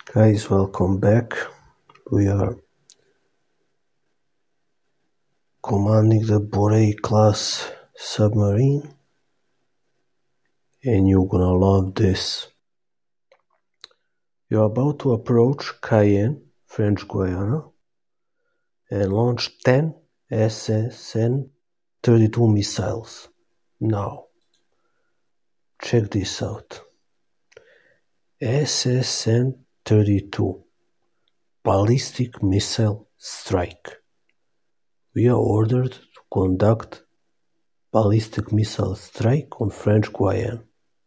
Guys, welcome back. We are commanding the Borei class submarine, and you're gonna love this. You're about to approach Cayenne, French Guiana, and launch 10 SSN-32 missiles. Now, check this out. SSN-32 Ballistic Missile Strike. We are ordered to conduct ballistic missile strike on French Guiana.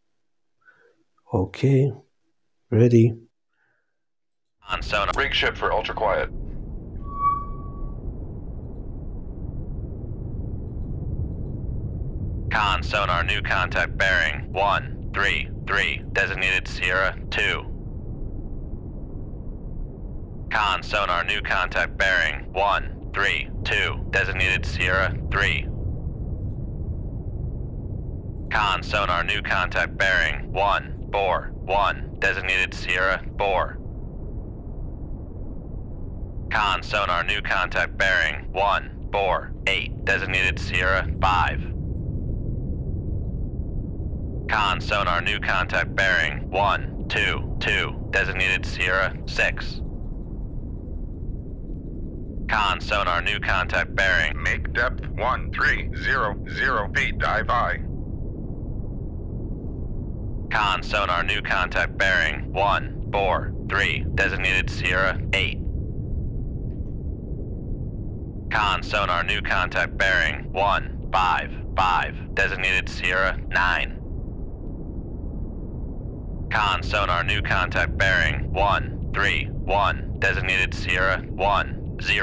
Okay, ready. On sonar. Rig ship for ultra quiet. Con sonar, new contact bearing 133, designated Sierra 2. Con sonar, new contact bearing 132, designated Sierra 3. Con sonar, new contact bearing 141, designated Sierra 4. Con sonar, new contact bearing 148, designated Sierra 5. Con sonar, new contact bearing 122, designated Sierra 6. Con sonar, new contact bearing. Make depth 1300 feet, dive by. Con sonar, new contact bearing 143, designated Sierra 8. Con sonar, new contact bearing 155, designated Sierra 9. Con sonar, new contact bearing 131, designated Sierra 10.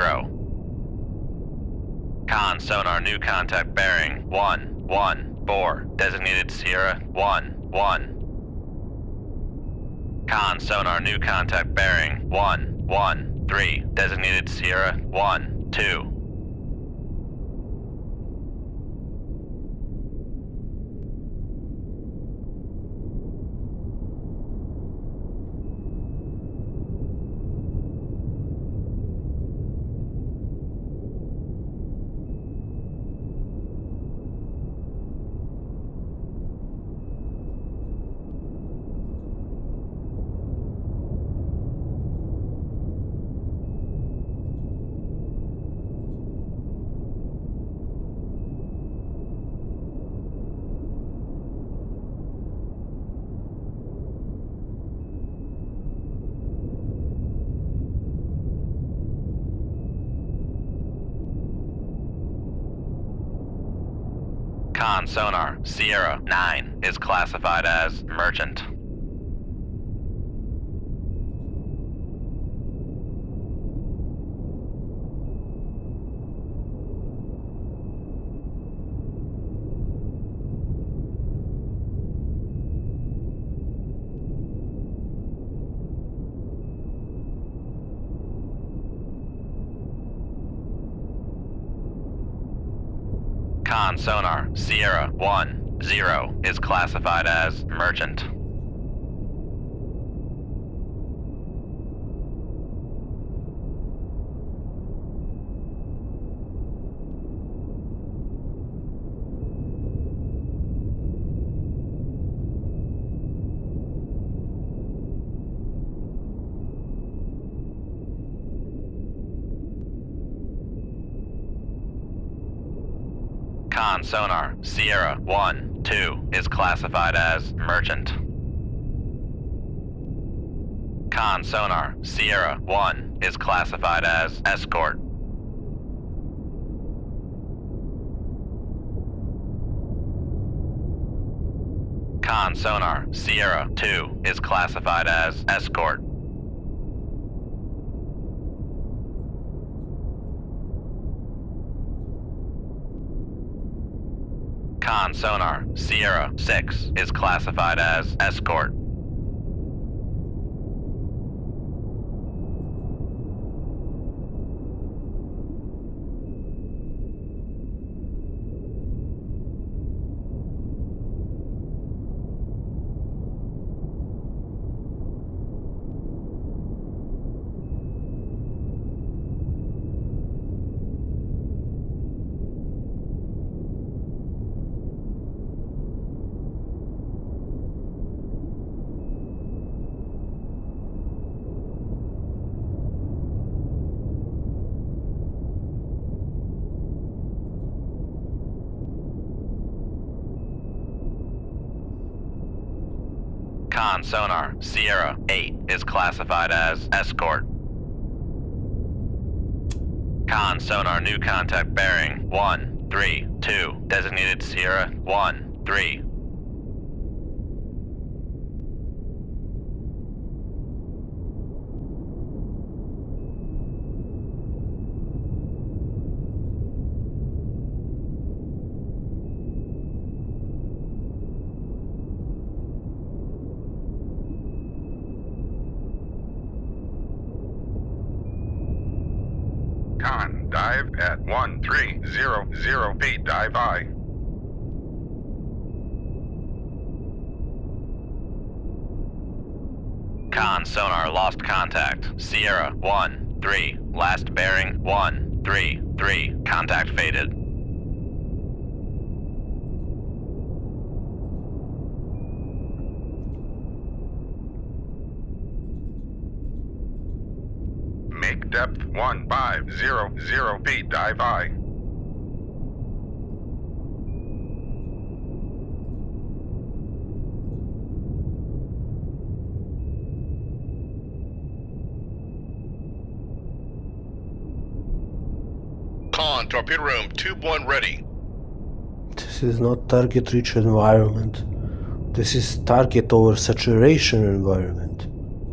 Con sonar, new contact bearing 114, designated Sierra 11. Con sonar, new contact bearing 113, designated Sierra 12. Con sonar, Sierra 9 is classified as merchant. Con sonar, Sierra 10 is classified as merchant. Con sonar, Sierra 12 is classified as merchant. Con sonar, Sierra 1 is classified as escort. Con sonar, Sierra 2 is classified as escort. Con sonar, Sierra 6 is classified as escort. Con sonar, Sierra 8 is classified as escort. Con sonar new contact bearing 132, designated Sierra 13. Con, dive at 1300 feet, dive I. Con sonar lost contact, Sierra 13, last bearing 133, contact faded. Make depth 1500 feet, dive I. Con, torpedo room, tube 1 ready. This is not target rich environment. This is target oversaturation environment.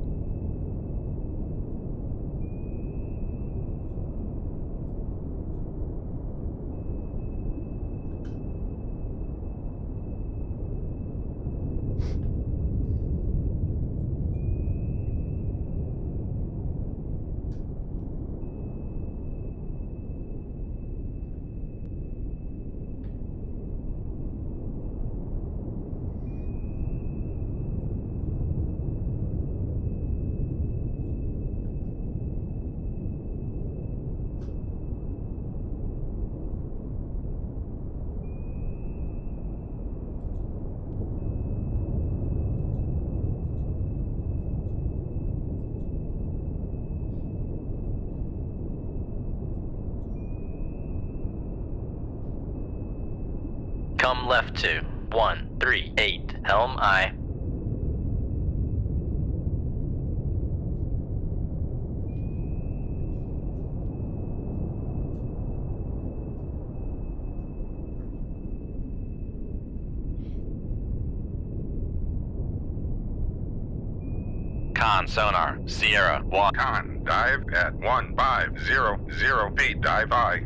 Come left to 138, helm I. Con sonar, Sierra 1. Con, dive at 1500 feet, dive I.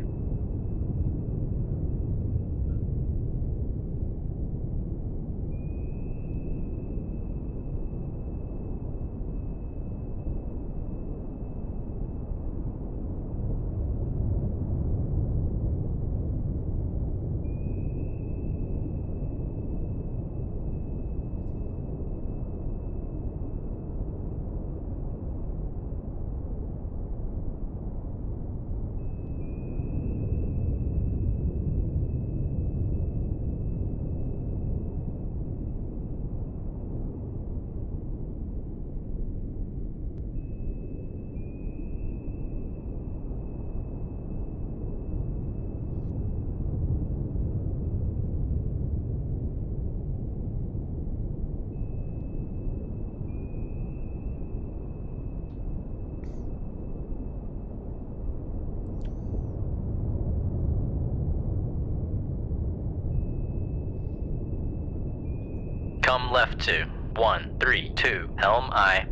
Come left to 132, helm I.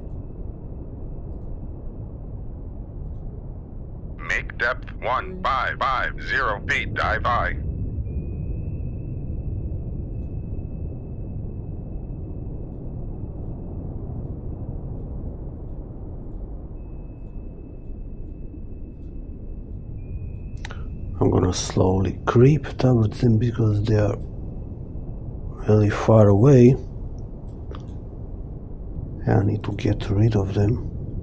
Make depth 1550 feet, dive I. I'm gonna slowly creep towards them because they are really far away. I need to get rid of them.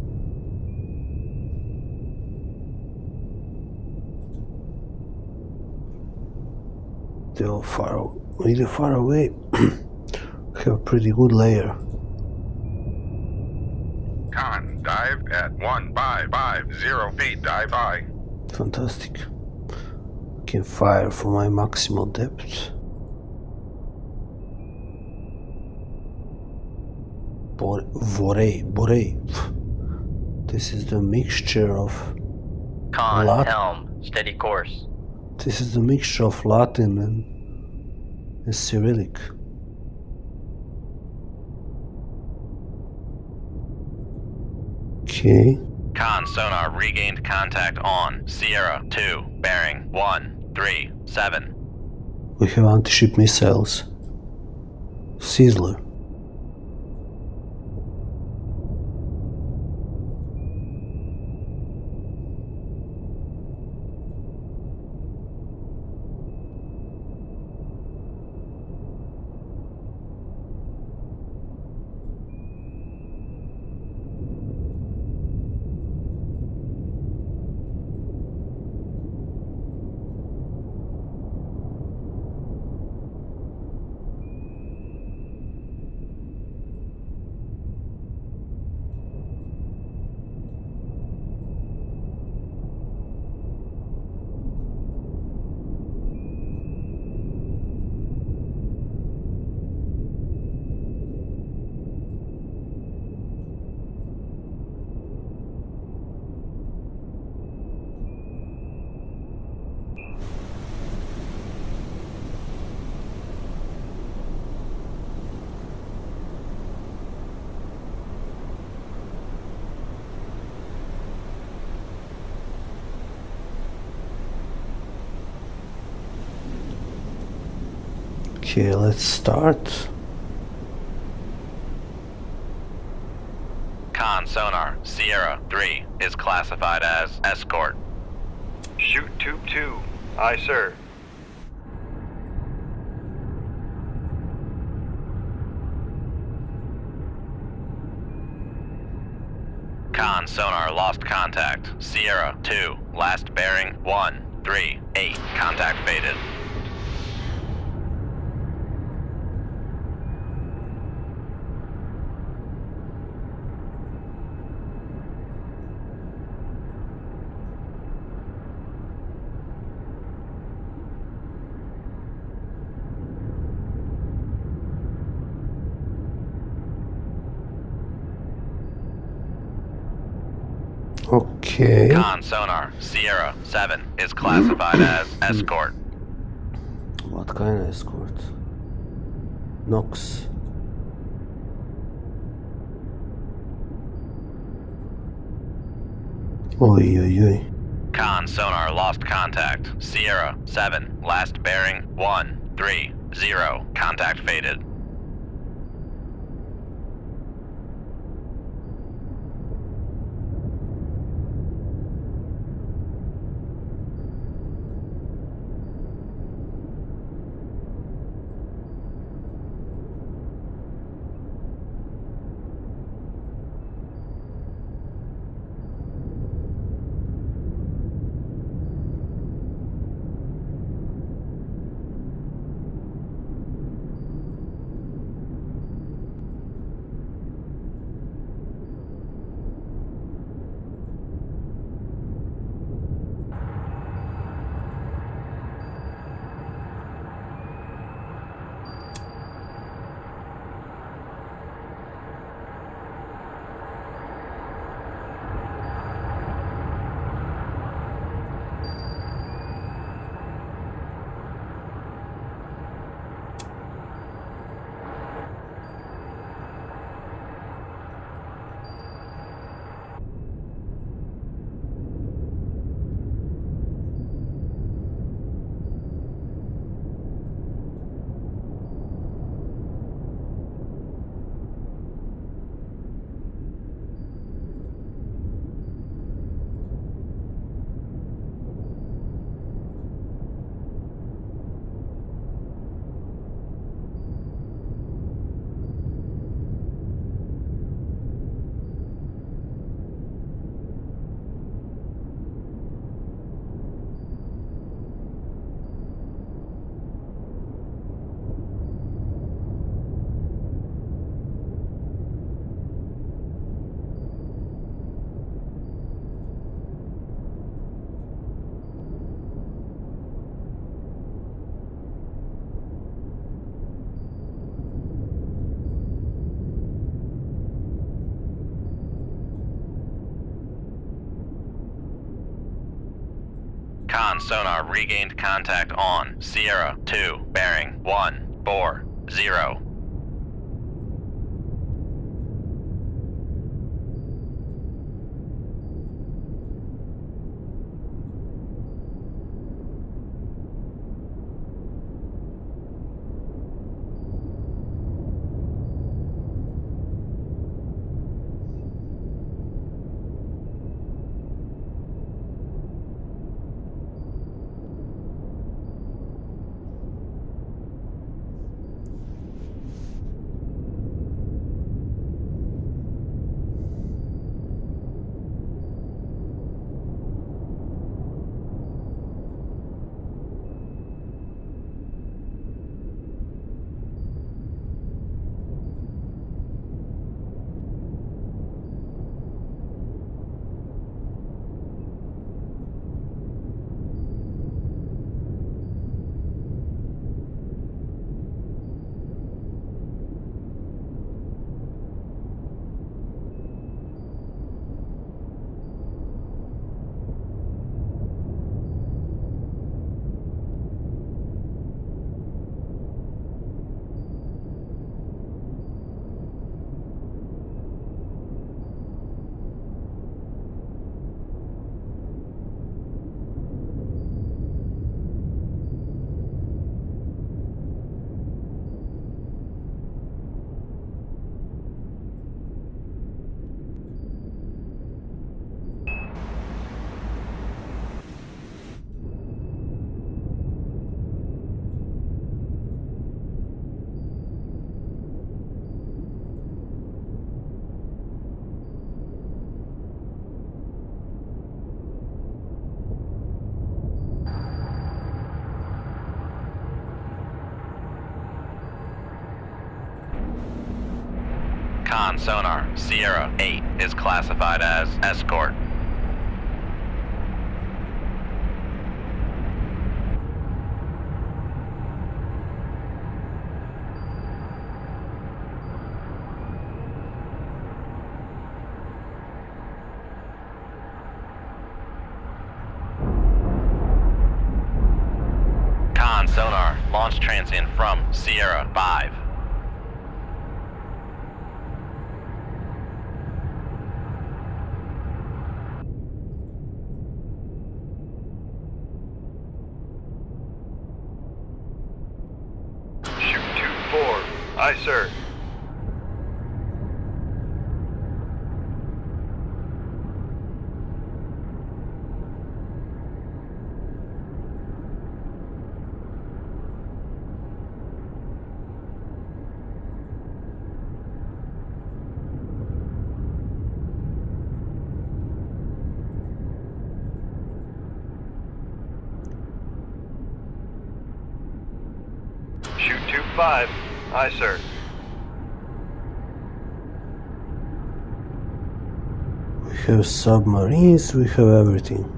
They're all really far away. Have a pretty good layer. Con, dive at 1550 feet, dive I. Fantastic. Can fire for my maximal depth. Borei. This is the mixture of Con, helm, steady course. This is the mixture of Latin and Cyrillic. Okay. Con sonar regained contact on Sierra 2, bearing 137. We have anti-ship missiles. Sizzler. Okay, let's start. Con sonar Sierra 3 is classified as escort. Shoot tube 2. Aye, sir. Con sonar lost contact. Sierra 2, last bearing 138. Contact faded. Okay. Con sonar Sierra 7 is classified as escort. What kind of escort? Nox. Oi, oi, oi. Con sonar lost contact. Sierra 7, last bearing 130. Contact faded. Con sonar regained contact on Sierra 2, bearing 140. Con sonar Sierra 8 is classified as escort. Con sonar launch transient from Sierra 5. Aye, sir. Shoot 2-5. Aye, sir. We have submarines, we have everything.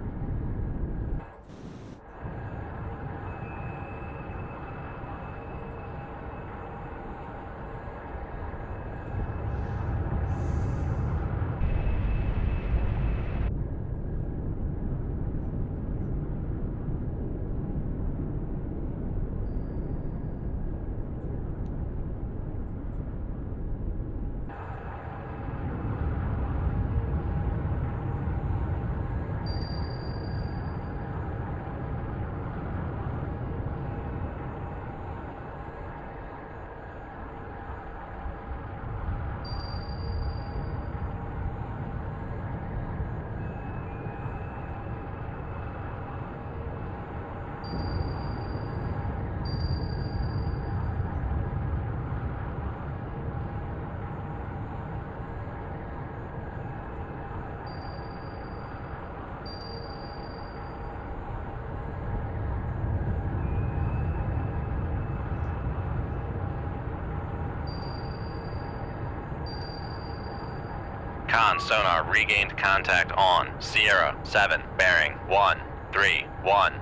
Con sonar regained contact on Sierra 7, bearing 131.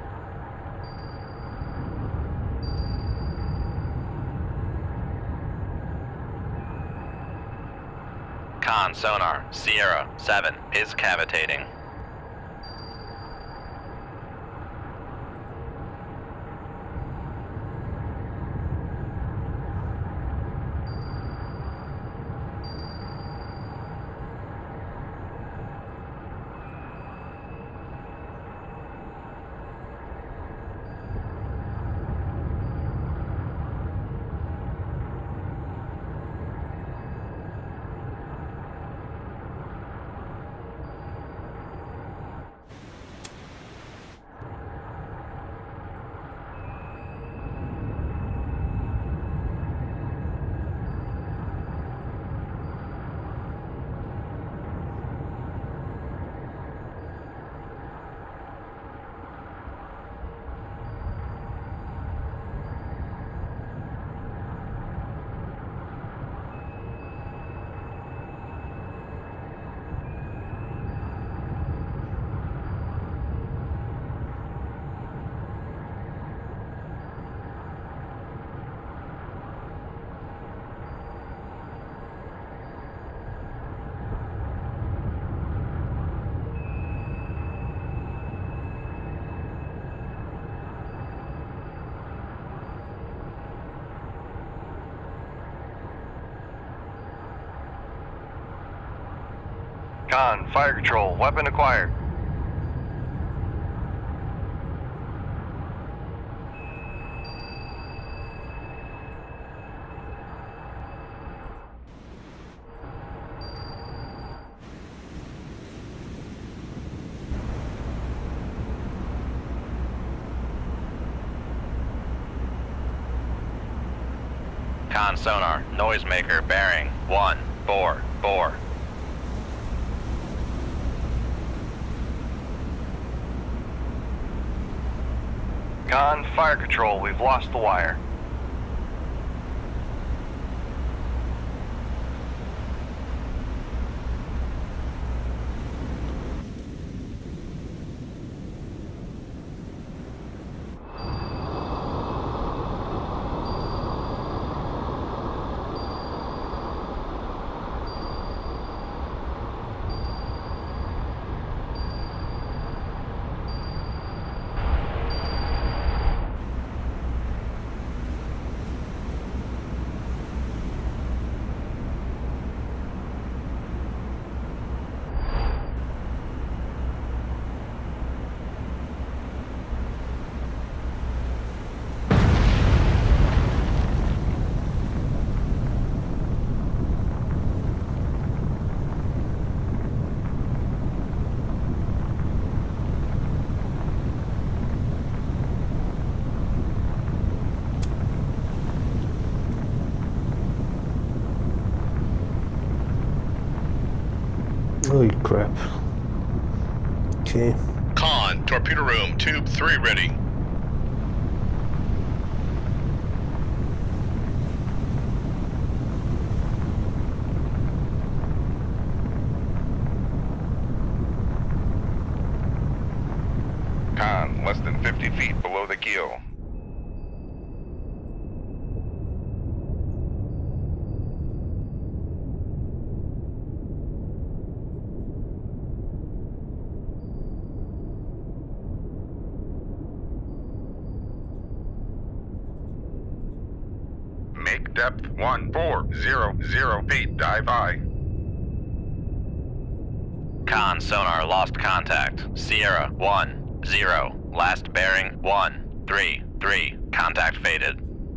Con sonar Sierra 7 is cavitating. Con, fire control, weapon acquired. Con sonar, noisemaker, bearing 144. Con, fire control, we've lost the wire. Holy crap. Okay. Con, torpedo room, tube 3 ready. Con, less than 50 feet below the keel. Make depth 1400 feet, dive high. Con sonar, lost contact. Sierra 10, last bearing 133. Contact faded.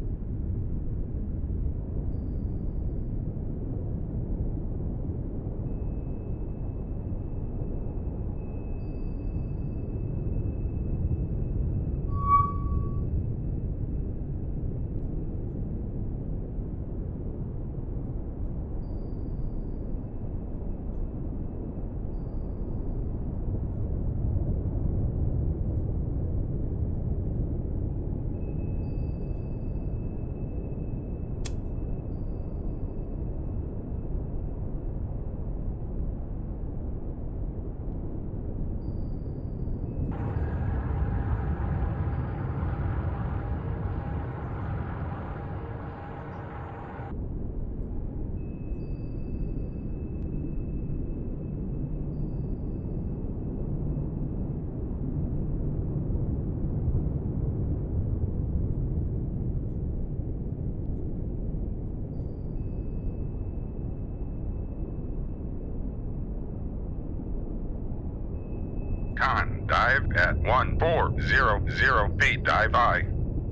Con, dive at 1400 feet, dive high.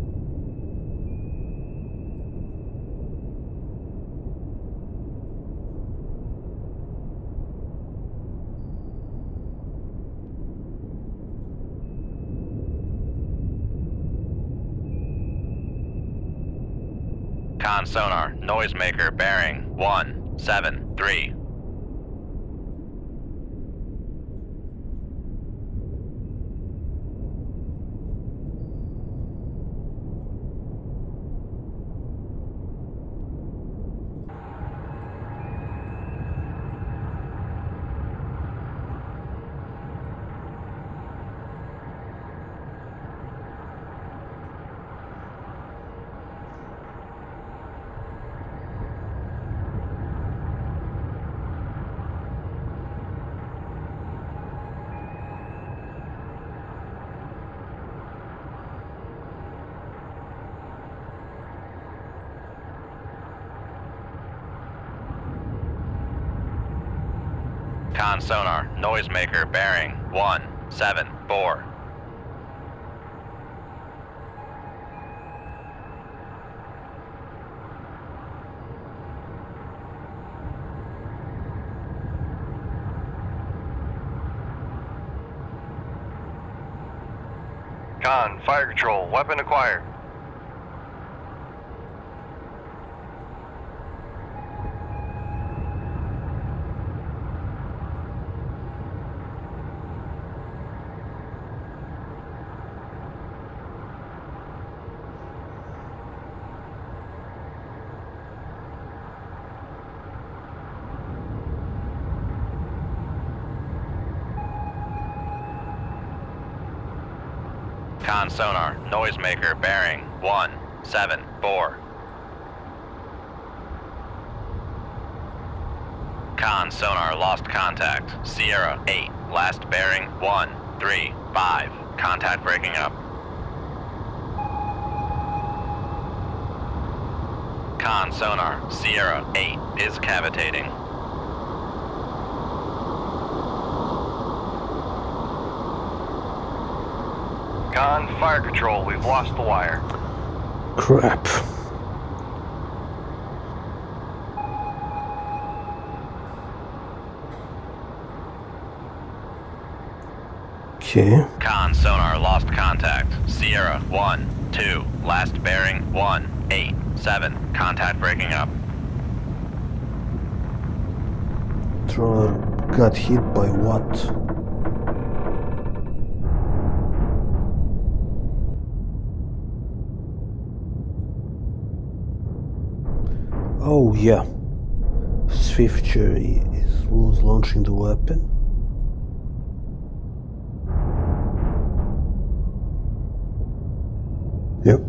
Con sonar, noisemaker, bearing 173. Con sonar, noisemaker bearing 174. Con, fire control, weapon acquired. Con sonar, noisemaker bearing 174. Con sonar lost contact. Sierra 8, last bearing 135. Contact breaking up. Con sonar, Sierra 8 is cavitating. Con, fire control, we've lost the wire. Crap. Okay. Con sonar lost contact. Sierra 1, 2, last bearing 187. Contact breaking up. Trawler got hit by what? Oh yeah, Swifter was launching the weapon. Yep.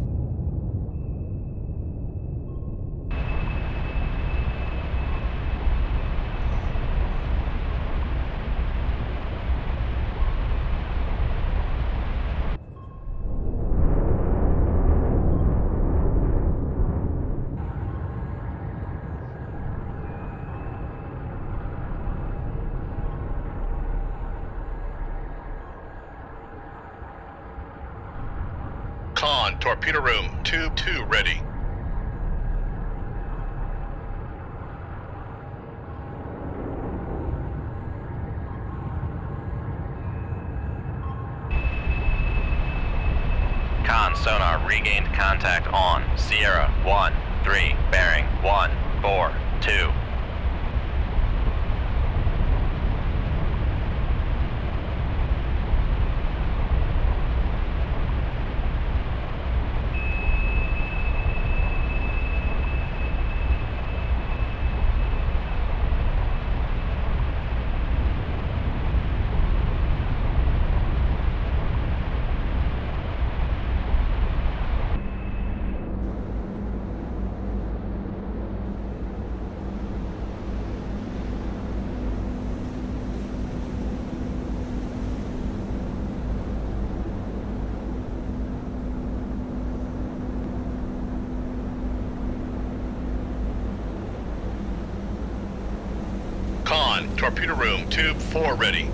Con, torpedo room, tube 2 ready. Con sonar regained contact on Sierra 1, 3, bearing 142. Con, torpedo room, tube 4 ready.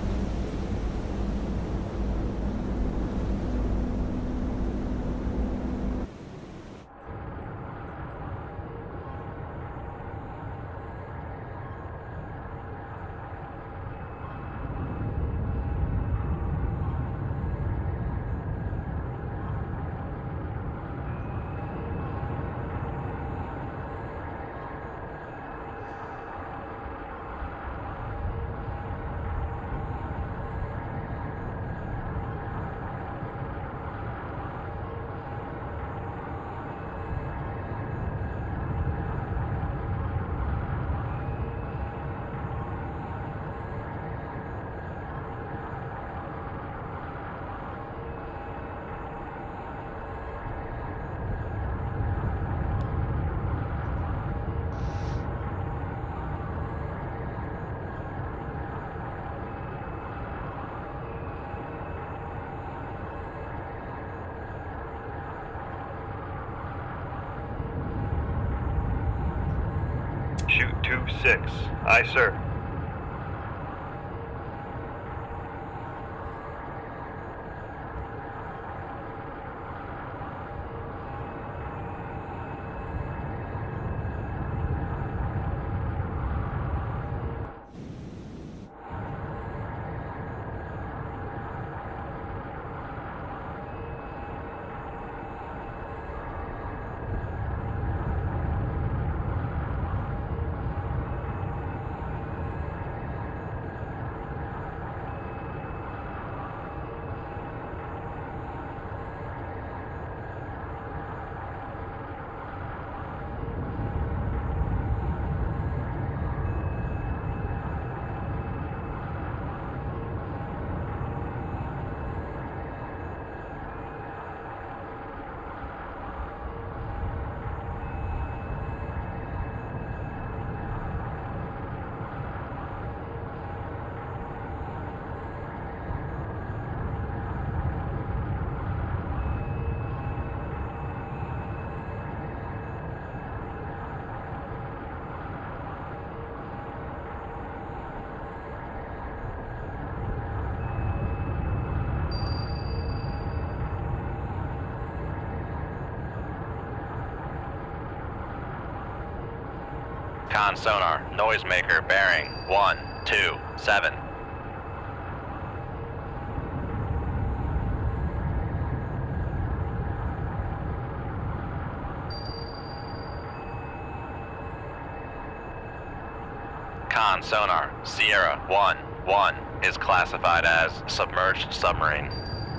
Shoot 2-6. Aye, sir. Con sonar, noisemaker bearing 127. Con sonar, Sierra 1-1 is classified as submerged submarine.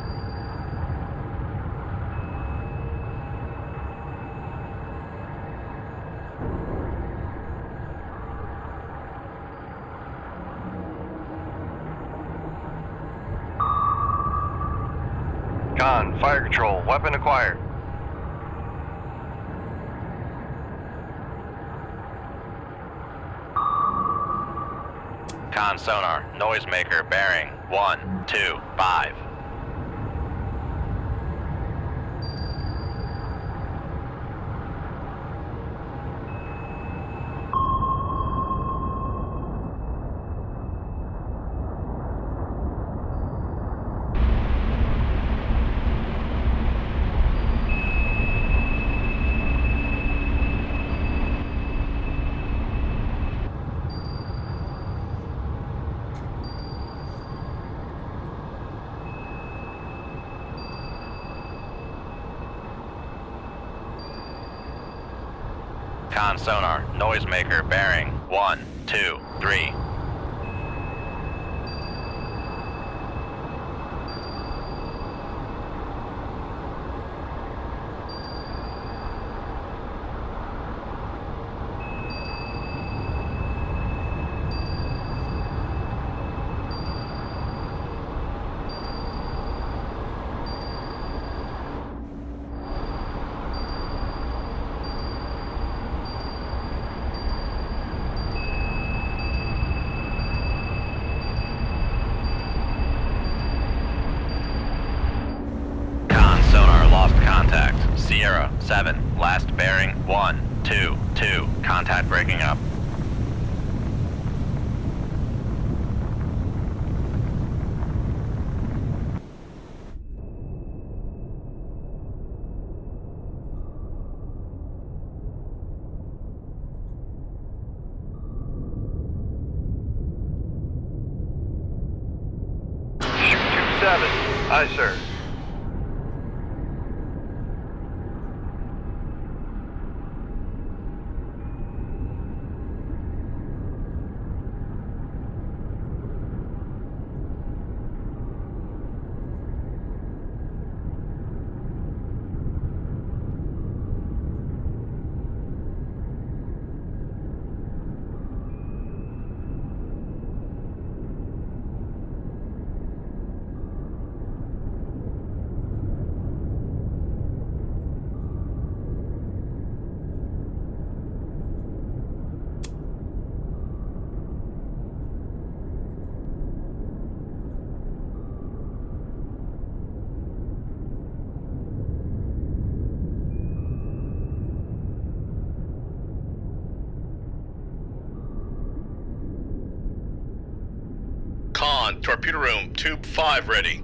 Con, fire control, weapon acquired. Con sonar, noisemaker bearing 125. Con sonar, noisemaker bearing 123. Contact, Sierra 7, last bearing 122, contact breaking up. Shoot 27, aye sir. Con, torpedo room, tube 5 ready.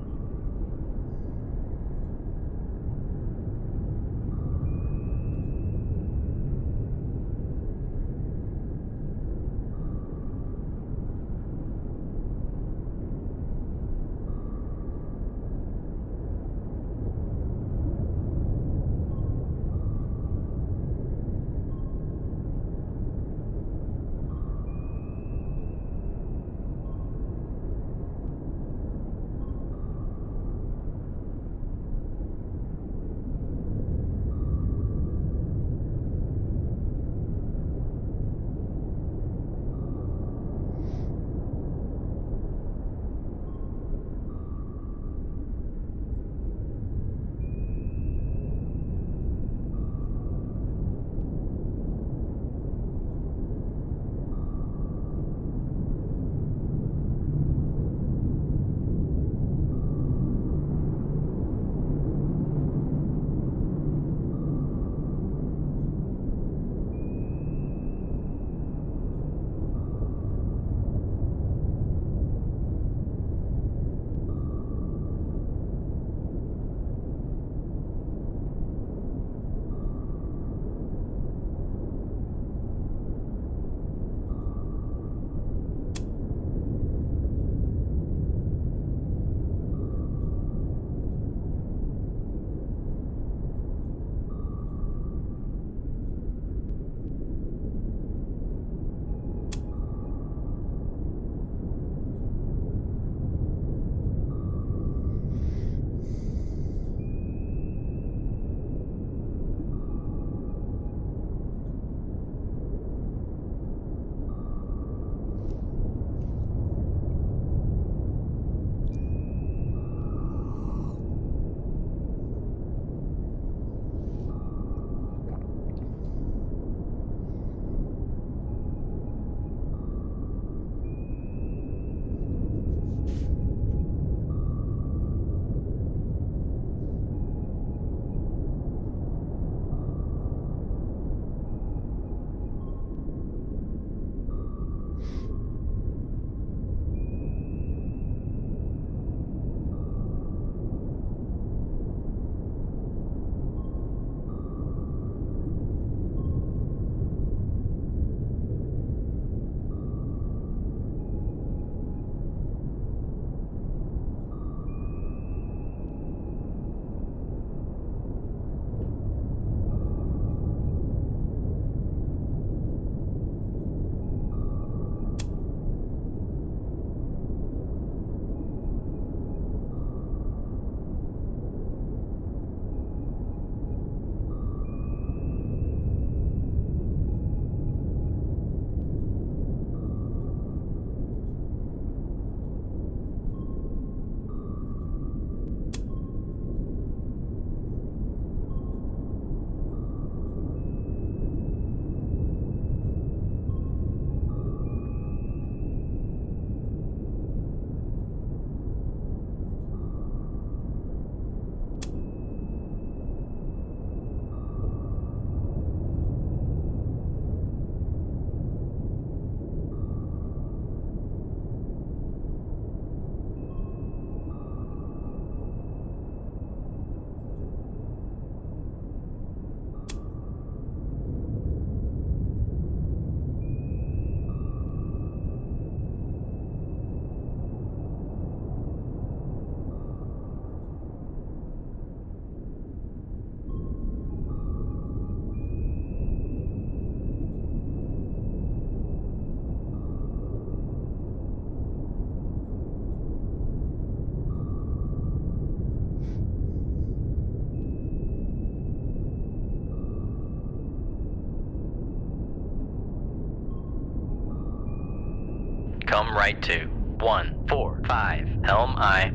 right to 145. Helm I.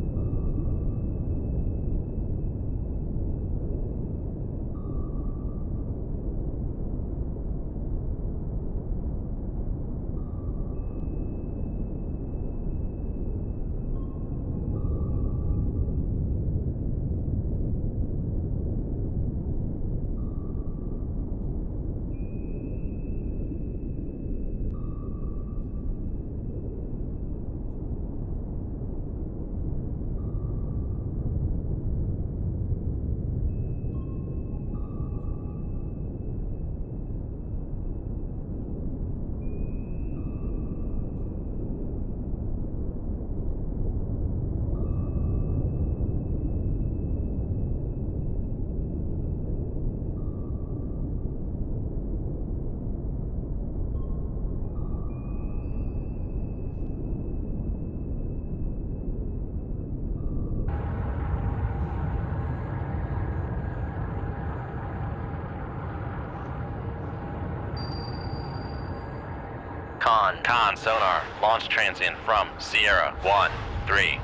Con sonar, launch transient from Sierra 1-3.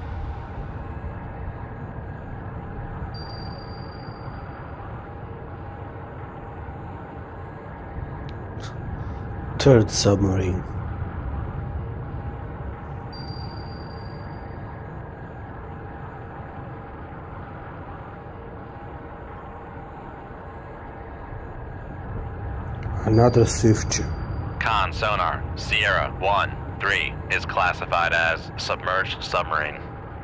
Third submarine. Another swift ship. Con sonar, Sierra 1-3 is classified as submerged submarine.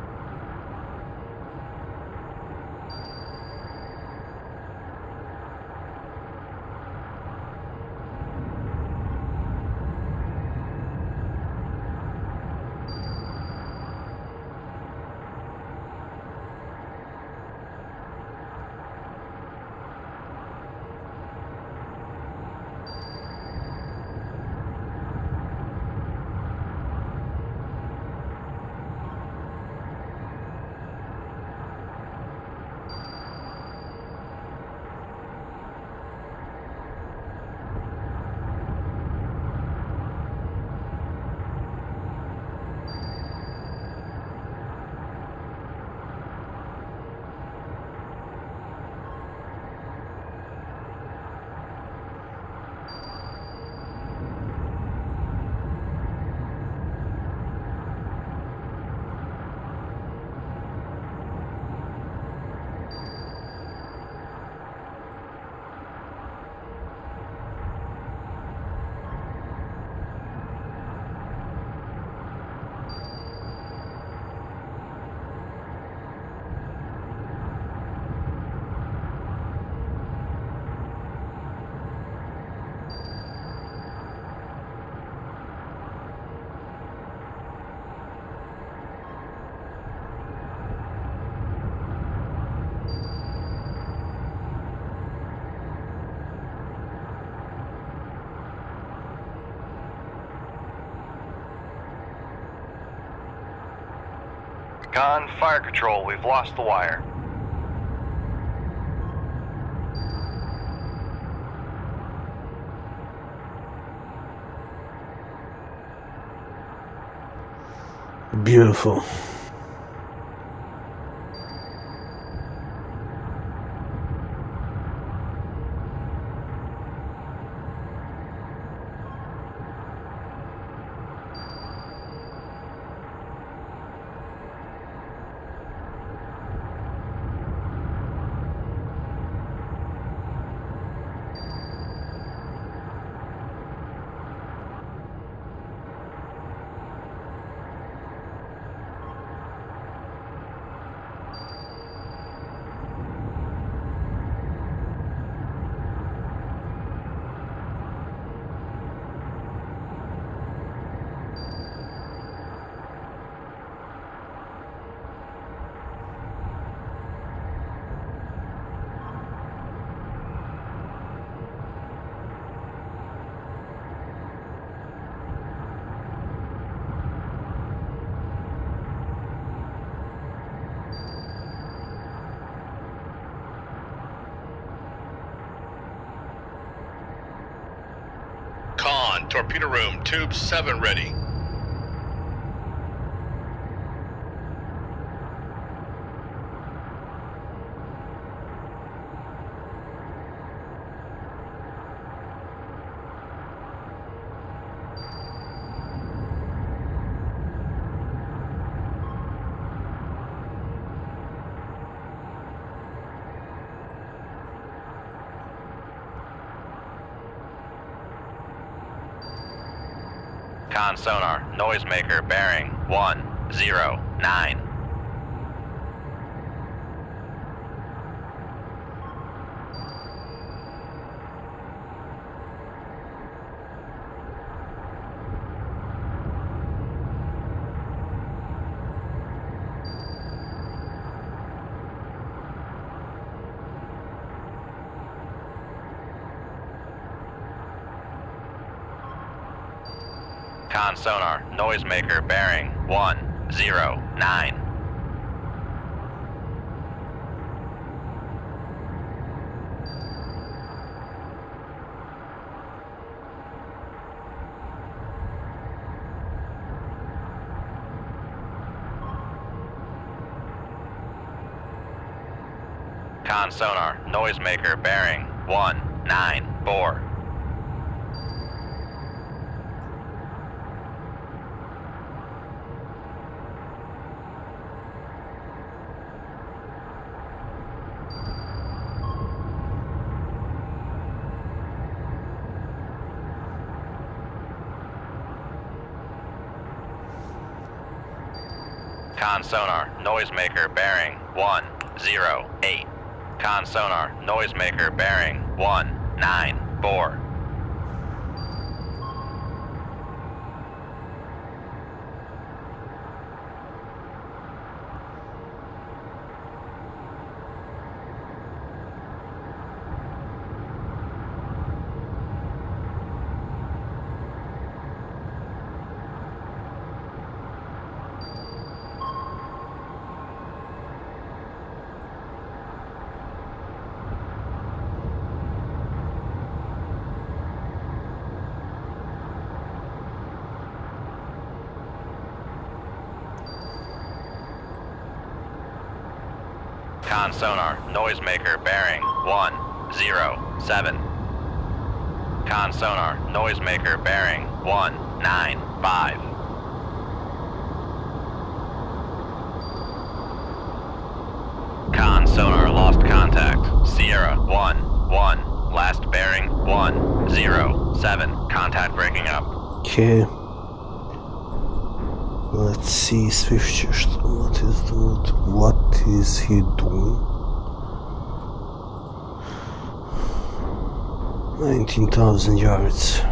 Con, fire control, we've lost the wire. Beautiful. Con, torpedo room, tube 7 ready. Con sonar, noisemaker bearing 109. Con sonar, noisemaker bearing 109. Con sonar, noisemaker bearing 194. Con sonar, noisemaker bearing 108. Con sonar, noisemaker bearing 194. Con sonar, noisemaker bearing 107. Con sonar, noisemaker bearing 195. Con sonar lost contact. Sierra 1-1. Last bearing 107. Contact breaking up. Okay. Let's see Swifter, what is he doing? 19,000 yards.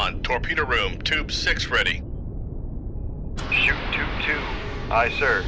Con, torpedo room, tube 6 ready. Shoot tube 2. Aye, sir.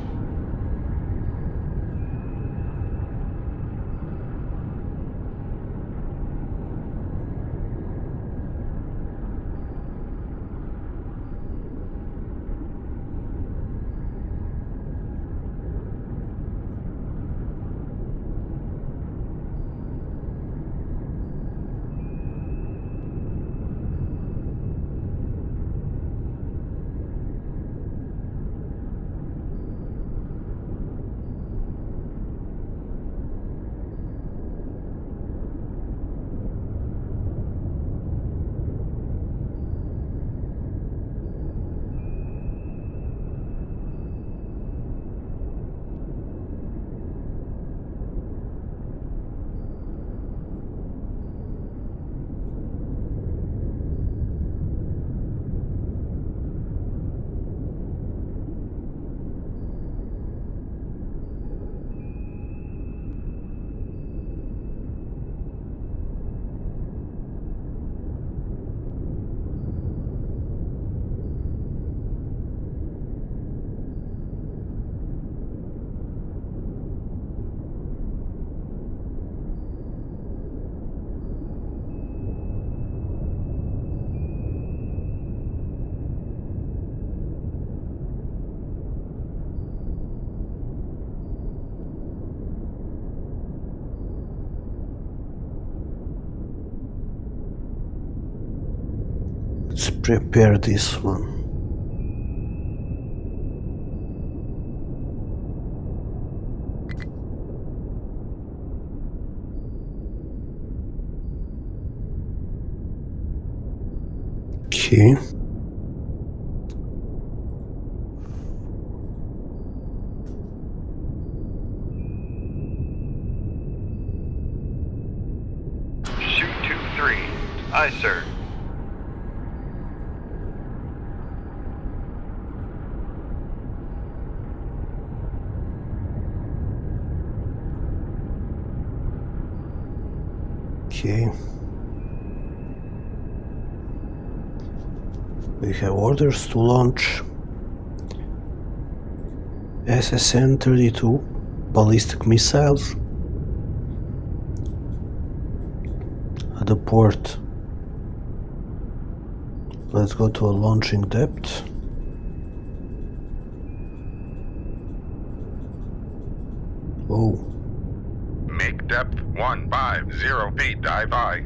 Let's prepare this one. Okay. Shoot tube 3. Aye, sir. Okay. We have orders to launch SSN-32 ballistic missiles at the port. Let's go to a launching depth. Oh. Make depth 150 feet, dive by.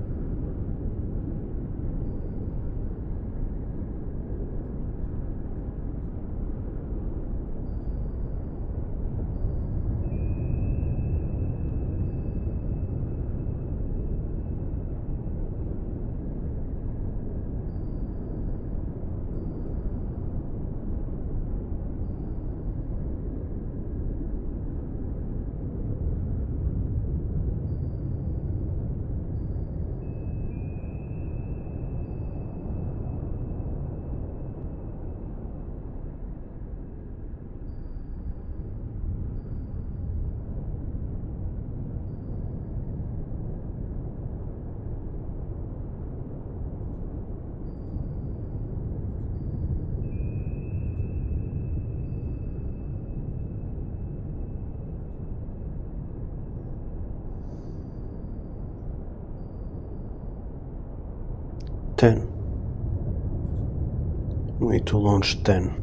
We need to launch 10.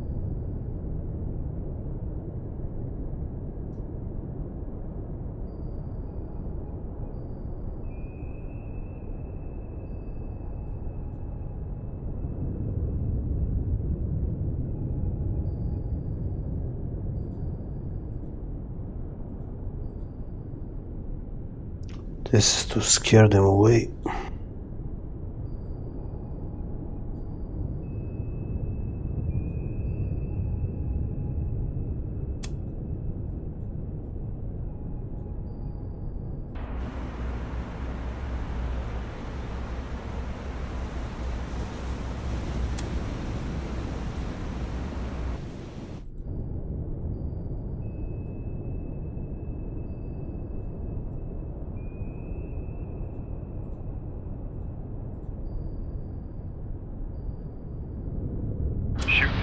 This is to scare them away.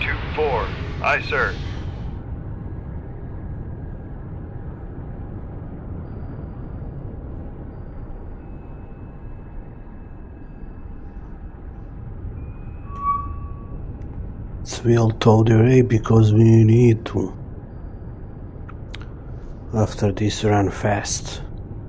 2-4. Aye, sir. So we'll tow the array because we need to. After this, run fast.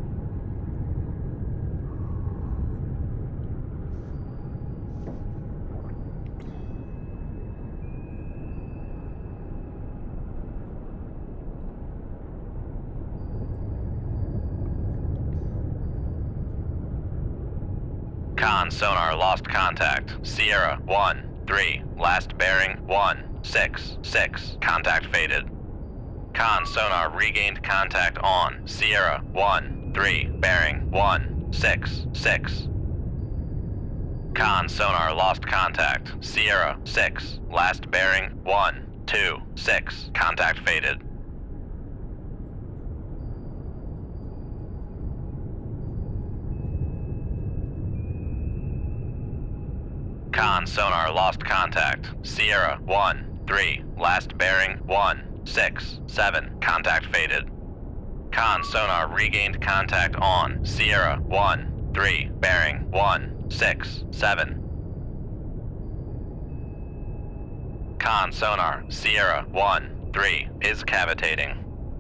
Con sonar lost contact. Sierra 1-3. Last bearing 1-6-6. Contact faded. Con sonar regained contact on Sierra 1-3. Bearing 1-6-6. Con sonar lost contact. Sierra 6. Last bearing 1-2-6. Contact faded. Con sonar lost contact. Sierra 1-3. Last bearing 1-6-7. Contact faded. Con sonar regained contact on Sierra 1-3. Bearing 1-6-7. Con sonar Sierra 1-3 is cavitating.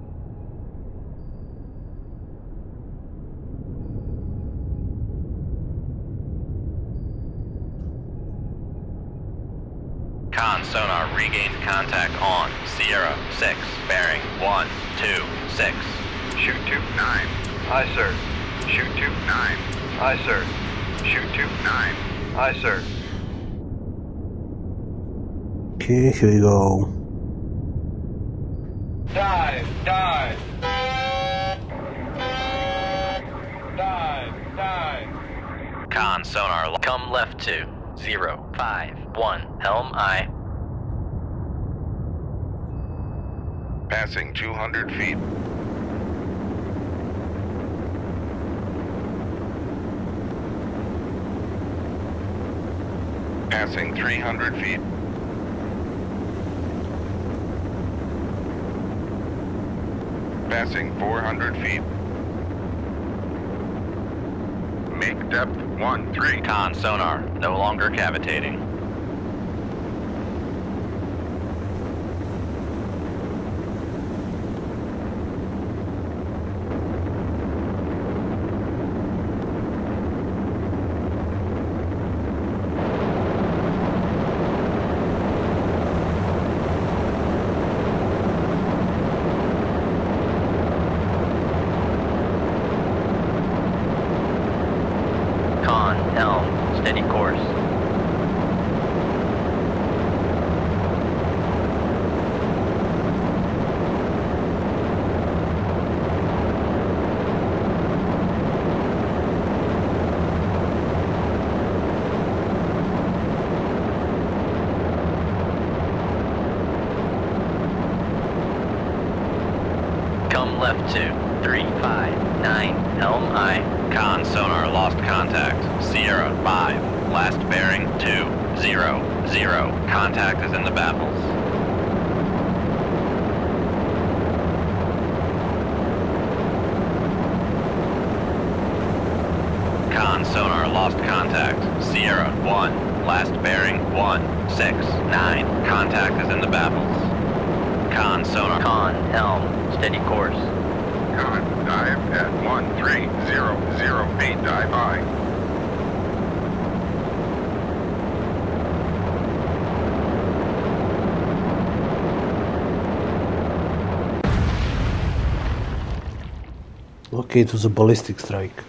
Con sonar regained contact on Sierra 6, bearing 1-2-6. Shoot 2-9. Aye, sir. Shoot 2-9. Aye, sir. Shoot 2-9. Aye, sir. Okay, here we go. Dive, dive. Dive, dive. Con sonar Come left to 051. Helm I. Passing 200 feet. Passing 300 feet. Passing 400 feet. Make depth 1-3. Con sonar no longer cavitating. Con helm. Steady course. Come left to 359. Helm I. Con sonar lost contact. Sierra 5. Last bearing 2-0-0. Contact is in the baffles. Con sonar lost contact. Sierra 1. Last bearing 1-6-9. Contact is in the baffles. Con sonar. Con helm. Steady course. Con, dive at 1300 feet, dive high. Okay, it was a ballistic strike.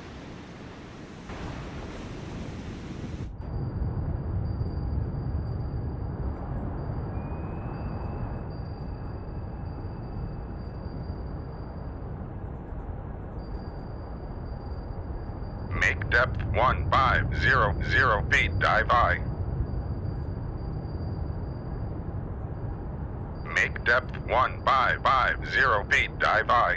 Make depth 1500 feet, dive high. Make depth 1550 feet, dive high.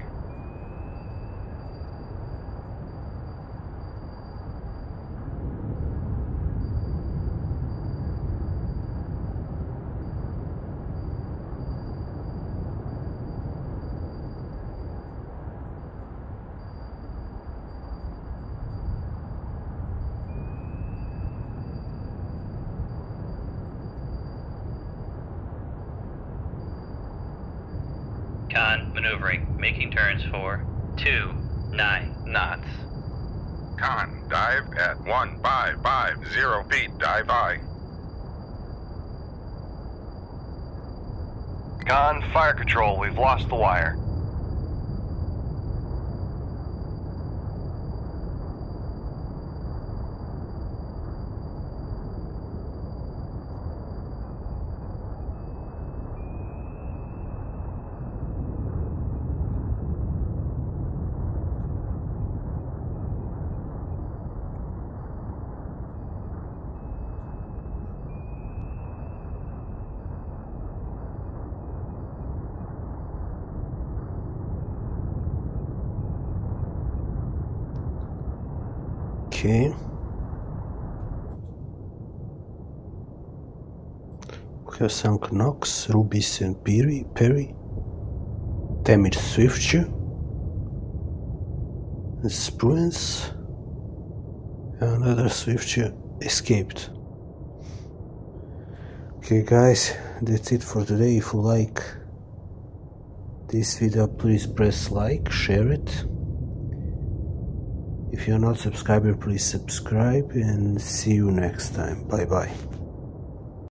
Con, maneuvering, making turns for 29 knots. Con, dive at 1550 feet, dive high. Con, fire control, we've lost the wire. Okay. We have some Knox, Rubis and Perry. Damaged Swiftshire. And Spruance. And another Swiftshire escaped. Okay guys, that's it for today. If you like this video, please press like, share it. If you're not subscriber, please subscribe, and see you next time. Bye bye.